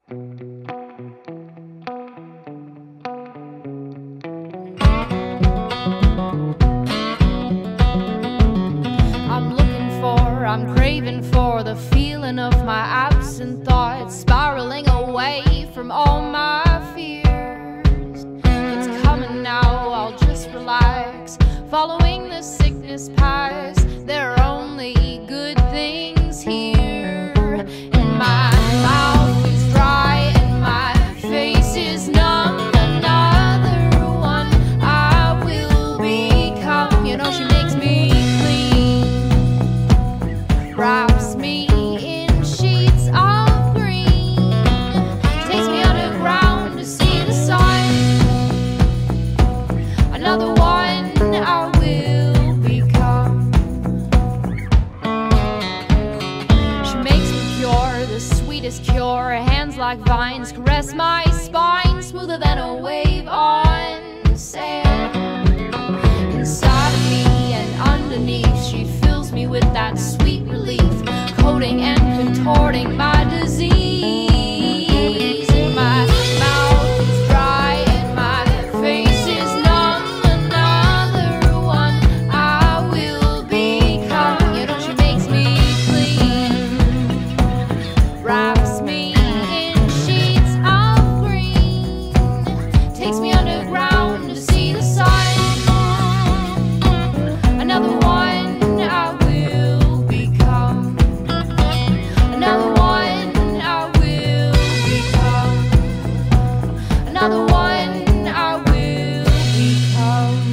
I'm craving for the feeling of my absent thoughts, spiraling away from all my fears. It's coming now, I'll just relax, following the sickness past. There are only good things here, and my mouth is dry and my face is numb. Another one I will become. You know, she makes me wraps me in sheets of green, takes me underground to see the sun. Another one I will become. She makes me pure, the sweetest cure. Her hands like vines caress my spine, smoother than a wave on sand. Inside of me and underneath, she fills me with that sweet relief, coating and contorting my disease. And my mouth is dry and my face is numb. Another one I will become. You know, she makes me clean, wraps me in sheets of green, takes me underground to see the sun. Another one I will become. Another one I will become. Another one I will become.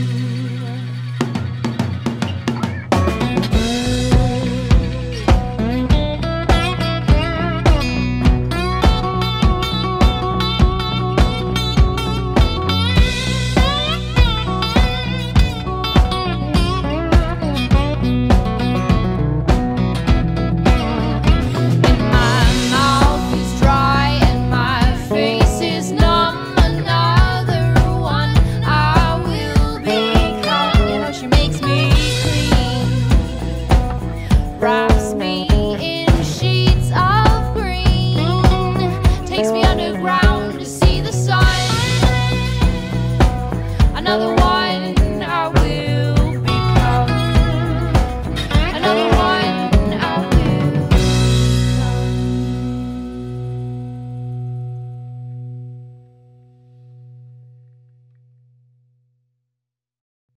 Right.